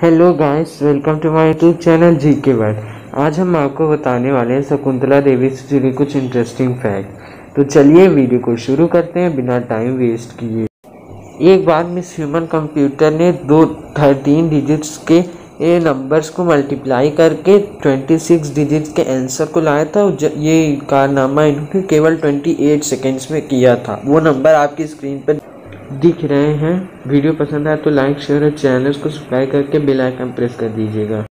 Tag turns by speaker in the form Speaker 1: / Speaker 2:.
Speaker 1: Hello guys, welcome to my YouTube channel GK world. आज हम आपको बताने वाले हैं शकुंतला देवी से जुड़े कुछ इंटरेस्टिंग फैक्ट। तो चलिए वीडियो को शुरू करते हैं बिना टाइम वेस्ट किए। एक बार मिस ह्यूमन कंप्यूटर ने 13 डिजिट्स के नंबर्स को मल्टीप्लाई करके 26 डिजिट्स के आंसर को लाया था। ये कारनामा इन्होंने केवल 28 सेकेंड्स में किया था। वो नंबर आपकी स्क्रीन पर दिख रहे हैं। वीडियो पसंद आए तो लाइक शेयर और चैनल को सब्सक्राइब करके बेल आइकन प्रेस कर दीजिएगा।